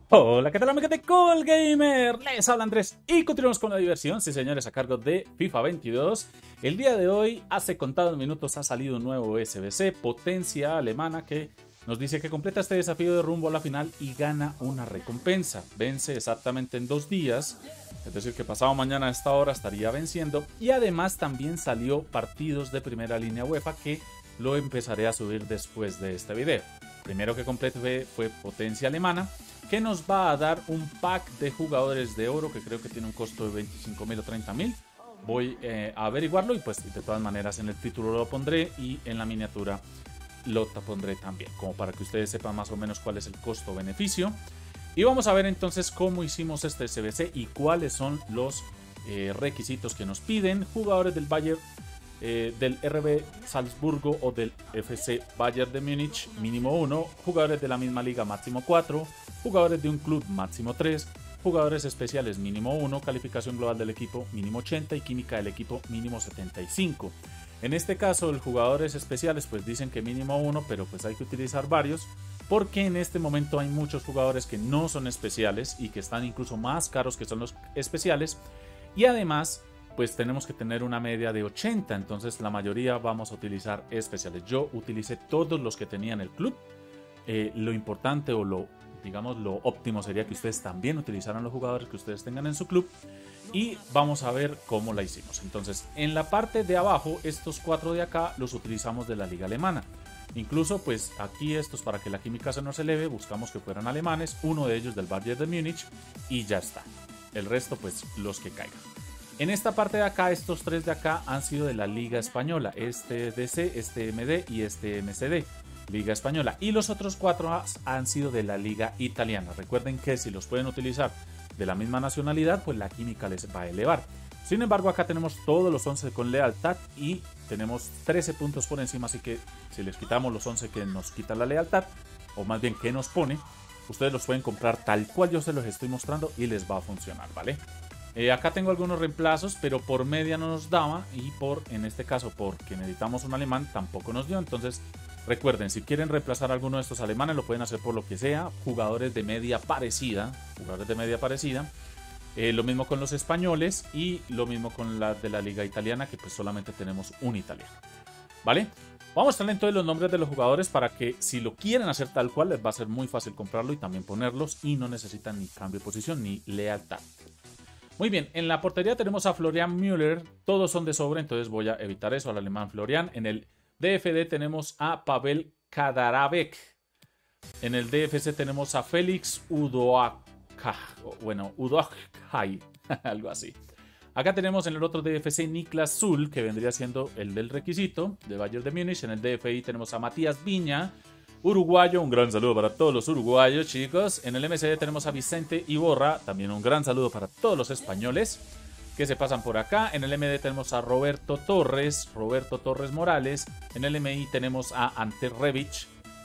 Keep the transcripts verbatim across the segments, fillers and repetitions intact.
Hola, ¿qué tal amigos de Cool Gamer? Les habla Andrés y continuamos con la diversión, sí señores, a cargo de FIFA veintidós. El día de hoy, hace contados minutos, ha salido un nuevo S B C, Potencia Alemana, que nos dice que completa este desafío de rumbo a la final y gana una recompensa. Vence exactamente en dos días, es decir que pasado mañana a esta hora estaría venciendo. Y además también salió partidos de primera línea UEFA que lo empezaré a subir después de este video. Primero que completé fue Potencia Alemana, que nos va a dar un pack de jugadores de oro que creo que tiene un costo de veinticinco mil o treinta mil. Voy eh, a averiguarlo y pues de todas maneras en el título lo pondré y en la miniatura lo pondré también, como para que ustedes sepan más o menos cuál es el costo-beneficio. Y vamos a ver entonces cómo hicimos este S B C y cuáles son los eh, requisitos que nos piden. Jugadores del Bayern, Eh, del R B Salzburgo o del F C Bayern de Múnich mínimo uno, jugadores de la misma liga máximo cuatro, jugadores de un club máximo tres, jugadores especiales mínimo uno, calificación global del equipo mínimo ochenta y química del equipo mínimo setenta y cinco. En este caso, los jugadores especiales pues dicen que mínimo uno, pero pues hay que utilizar varios porque en este momento hay muchos jugadores que no son especiales y que están incluso más caros que son los especiales, y además pues tenemos que tener una media de ochenta, entonces la mayoría vamos a utilizar especiales. Yo utilicé todos los que tenía en el club. Eh, lo importante o lo, digamos, lo óptimo sería que ustedes también utilizaran los jugadores que ustedes tengan en su club. Y vamos a ver cómo la hicimos. Entonces, en la parte de abajo, estos cuatro de acá los utilizamos de la liga alemana. Incluso, pues aquí estos, para que la química se nos eleve, buscamos que fueran alemanes, uno de ellos del Bayern de Múnich y ya está. El resto, pues los que caigan. En esta parte de acá, estos tres de acá han sido de la Liga Española, este D C, este M D y este M C D, Liga Española. Y los otros cuatro han sido de la Liga Italiana. Recuerden que si los pueden utilizar de la misma nacionalidad, pues la química les va a elevar. Sin embargo, acá tenemos todos los once con lealtad y tenemos trece puntos por encima, así que si les quitamos los once que nos quita la lealtad, o más bien que nos pone, ustedes los pueden comprar tal cual yo se los estoy mostrando y les va a funcionar, ¿vale? Eh, acá tengo algunos reemplazos, pero por media no nos daba y por, en este caso, porque necesitamos un alemán, tampoco nos dio. Entonces, recuerden, si quieren reemplazar a alguno de estos alemanes, lo pueden hacer por lo que sea. Jugadores de media parecida, jugadores de media parecida. Eh, lo mismo con los españoles y lo mismo con la de la liga italiana, que pues solamente tenemos un italiano. ¿Vale? Vamos a mostrarle entonces los nombres de los jugadores para que si lo quieren hacer tal cual, les va a ser muy fácil comprarlo y también ponerlos y no necesitan ni cambio de posición ni lealtad. Muy bien, en la portería tenemos a Florian Müller, todos son de sobre, entonces voy a evitar eso, al alemán Florian. En el D F D tenemos a Pavel Kadarabek. En el D F C tenemos a Félix Udoaka, bueno, Udoakai, algo así. Acá tenemos en el otro D F C Niklas Zul, que vendría siendo el del requisito, de Bayern de Múnich. En el D F I tenemos a Matías Viña, uruguayo, un gran saludo para todos los uruguayos, chicos. En el M C D tenemos a Vicente Iborra, también un gran saludo para todos los españoles que se pasan por acá. En el M D tenemos a Roberto Torres, Roberto Torres Morales. En el M I tenemos a Ante Rebic.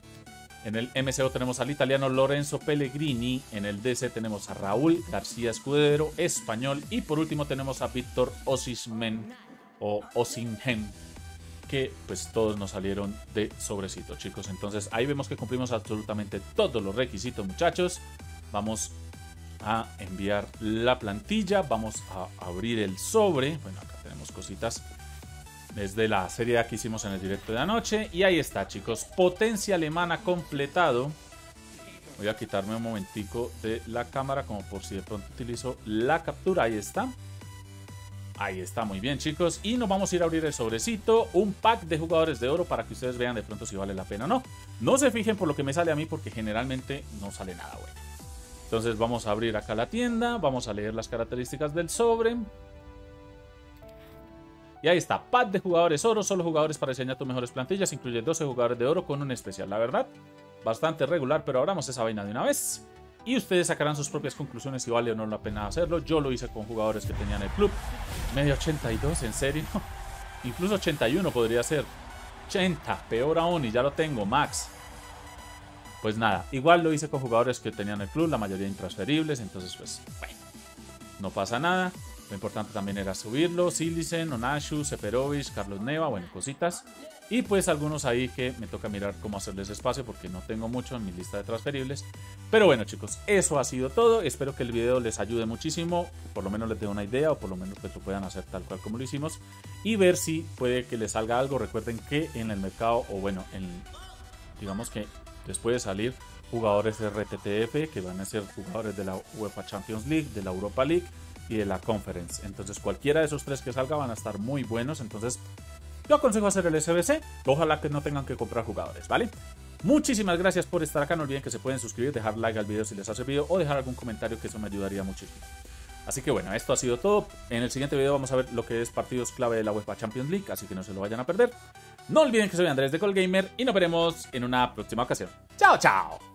En el M C O tenemos al italiano Lorenzo Pellegrini. En el D C tenemos a Raúl García Escudero, español. Y por último tenemos a Víctor Osimhen o Osimhen, que pues todos nos salieron de sobrecito, chicos. Entonces ahí vemos que cumplimos absolutamente todos los requisitos, muchachos. Vamos a enviar la plantilla, vamos a abrir el sobre. Bueno, acá tenemos cositas desde la serie A que hicimos en el directo de anoche. Y ahí está, chicos, Potencia Alemana completado. Voy a quitarme un momentico de la cámara como por si de pronto utilizo la captura. Ahí está. Ahí está, muy bien, chicos. Y nos vamos a ir a abrir el sobrecito. Un pack de jugadores de oro para que ustedes vean de pronto si vale la pena o no. No se fijen por lo que me sale a mí porque generalmente no sale nada bueno. Entonces vamos a abrir acá la tienda. Vamos a leer las características del sobre. Y ahí está, pack de jugadores oro. Solo jugadores para diseñar tus mejores plantillas. Incluye doce jugadores de oro con un especial. La verdad, bastante regular, pero abramos esa vaina de una vez. Y ustedes sacarán sus propias conclusiones si vale o no la pena hacerlo. Yo lo hice con jugadores que tenían el club. Media ochenta y dos, ¿en serio? Incluso ochenta y uno podría ser. ochenta, peor aún, y ya lo tengo, max. Pues nada, igual lo hice con jugadores que tenían el club, la mayoría intransferibles. Entonces, pues, bueno, no pasa nada. Lo importante también era subirlo. Silicen, Onashu, Seferovic, Carlos Neva, bueno, cositas. Y pues algunos ahí que me toca mirar cómo hacerles espacio porque no tengo mucho en mi lista de transferibles. Pero bueno chicos, eso ha sido todo. Espero que el video les ayude muchísimo. Por lo menos les dé una idea o por lo menos que lo puedan hacer tal cual como lo hicimos. Y ver si puede que les salga algo. Recuerden que en el mercado o bueno, en, digamos que les puede salir jugadores de R T T F que van a ser jugadores de la UEFA Champions League, de la Europa League y de la Conference. Entonces cualquiera de esos tres que salga van a estar muy buenos. Entonces yo aconsejo hacer el S B C, ojalá que no tengan que comprar jugadores, ¿vale? Muchísimas gracias por estar acá, no olviden que se pueden suscribir, dejar like al video si les ha servido o dejar algún comentario que eso me ayudaría muchísimo. Así que bueno, esto ha sido todo. En el siguiente video vamos a ver lo que es partidos clave de la UEFA Champions League, así que no se lo vayan a perder. No olviden que soy Andrés de Colgamer y nos veremos en una próxima ocasión. ¡Chao, chao!